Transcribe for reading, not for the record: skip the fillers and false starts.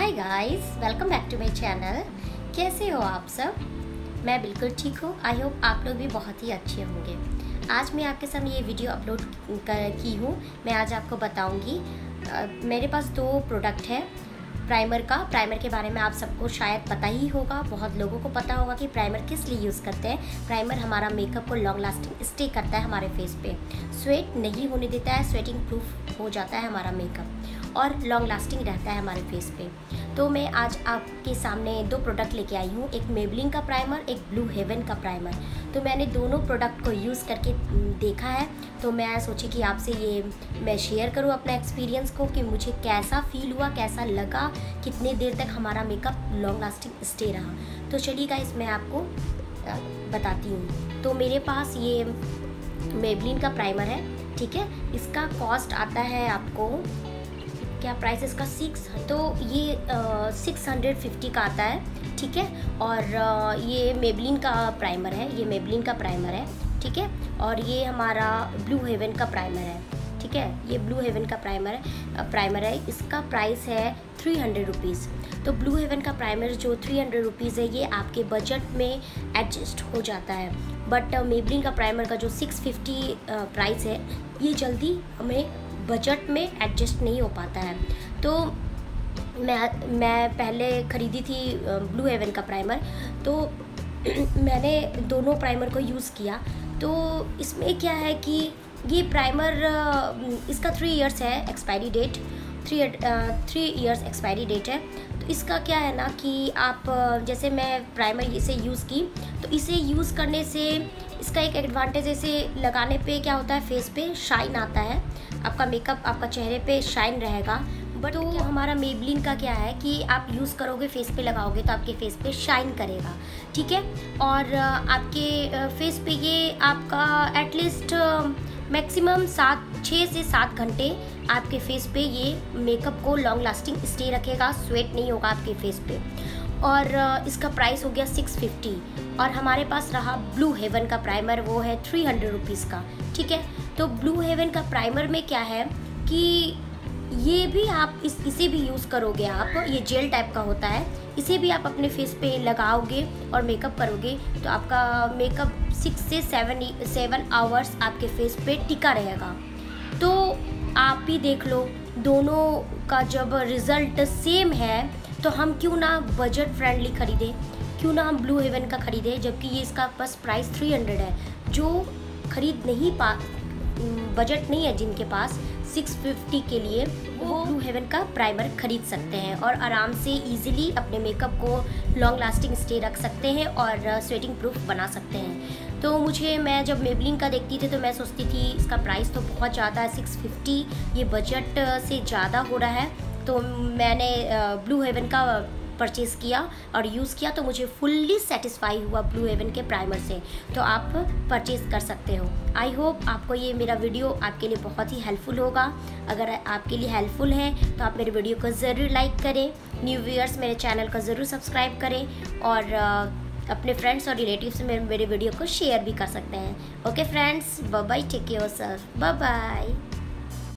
Hi guys, welcome back to my channel. कैसे हो आप सब? मैं बिल्कुल ठीक हूँ। आई होप आप लोग भी बहुत ही अच्छे होंगे। आज मैं आपके सामने ये वीडियो अपलोड की हूँ। मैं आज आपको बताऊँगी मेरे पास 2 प्रोडक्ट है प्राइमर के बारे में। आप सबको शायद पता ही होगा, बहुत लोगों को पता होगा कि प्राइमर किस लिए यूज़ करते हैं। प्राइमर हमारा मेकअप को लॉन्ग लास्टिंग स्टे करता है हमारे फेस पे, स्वेट नहीं होने देता है, स्वेटिंग प्रूफ हो जाता है हमारा मेकअप और लॉन्ग लास्टिंग रहता है हमारे फेस पे। तो मैं आज आपके सामने 2 प्रोडक्ट लेके आई हूँ, एक मेबलिन का प्राइमर, एक ब्लू हेवन का प्राइमर। तो मैंने दोनों प्रोडक्ट को यूज़ करके देखा है, तो मैं सोची कि आपसे ये मैं शेयर करूँ अपना एक्सपीरियंस को कि मुझे कैसा फील हुआ, कैसा लगा, कितने देर तक हमारा मेकअप लॉन्ग लास्टिंग स्टे रहा। तो चलिए गाइस, मैं आपको बताती हूँ। तो मेरे पास ये मेबलिन का प्राइमर है, ठीक है। इसका कॉस्ट आता है आपको, क्या प्राइस इसका 650 का आता है, ठीक है। और ये मेबलिन का प्राइमर है, ठीक है। और ये हमारा ब्लू हेवन का प्राइमर है, ठीक है। ये ब्लू हेवन का प्राइमर है। इसका प्राइस है 300 रुपीज़। तो ब्लू हेवन का प्राइमर जो 300 रुपीज़ है, ये आपके बजट में एडजस्ट हो जाता है। बट मेबलिन का प्राइमर का जो 650 प्राइस है, ये जल्दी हमें बजट में एडजस्ट नहीं हो पाता है। तो मैं पहले ख़रीदी थी ब्लू हेवन का प्राइमर, तो मैंने दोनों प्राइमर को यूज़ किया। तो इसमें क्या है कि ये प्राइमर इसका 3 इयर्स है expiry date, 3 years expiry date है। तो इसका क्या है ना कि आप जैसे मैं प्राइमर इसे यूज़ की, तो इसे यूज़ करने से इसका एक एडवांटेज, इसे लगाने पे क्या होता है, फेस पे शाइन आता है, आपका मेकअप आपका चेहरे पे शाइन रहेगा। बट तो हमारा मेबलिन का क्या है कि आप यूज़ करोगे, फेस पे लगाओगे तो आपके फेस पे शाइन करेगा, ठीक है। और आपके फेस पे ये आपका एटलीस्ट मैक्सिमम 6 से 7 घंटे आपके फेस पे ये मेकअप को लॉन्ग लास्टिंग स्टे रखेगा, स्वेट नहीं होगा आपके फेस पे। और इसका प्राइस हो गया 650। और हमारे पास रहा ब्लू हेवन का प्राइमर, वो है 300 रुपीज़ का, ठीक है। तो ब्लू हेवन का प्राइमर में क्या है कि ये भी आप इसे भी यूज़ करोगे आप, ये जेल टाइप का होता है, इसे भी आप अपने फेस पे लगाओगे और मेकअप करोगे तो आपका मेकअप 6 से 7 आवर्स आपके फेस पे टिका रहेगा। तो आप भी देख लो, दोनों का जब रिज़ल्ट सेम है तो हम क्यों ना बजट फ्रेंडली ख़रीदें, क्यों ना हम ब्लू हेवन का ख़रीदें, जबकि ये इसका बस प्राइस 300 है। जो खरीद नहीं बजट नहीं है जिनके पास 650 के लिए, वो ब्लू हेवन का प्राइमर खरीद सकते हैं और आराम से इजीली अपने मेकअप को लॉन्ग लास्टिंग स्टे रख सकते हैं और स्वेटिंग प्रूफ बना सकते हैं। तो मैं जब मेबलिन का देखती थी तो मैं सोचती थी इसका प्राइस तो बहुत ज़्यादा है, 650, ये बजट से ज़्यादा हो रहा है। तो मैंने ब्लू हेवन का परचेज़ किया और यूज़ किया, तो मुझे फुल्ली सेटिस्फाई हुआ ब्लू हेवन के प्राइमर से। तो आप परचेज़ कर सकते हो। आई होप आपको ये मेरा वीडियो आपके लिए बहुत ही हेल्पफुल होगा। अगर आपके लिए हेल्पफुल है तो आप मेरे वीडियो को ज़रूर लाइक करें, न्यू व्यूअर्स मेरे चैनल को ज़रूर सब्सक्राइब करें और अपने फ्रेंड्स और रिलेटिव्स में मेरे वीडियो को शेयर भी कर सकते हैं। Okay friends, bye bye, take care yourself, bye bye.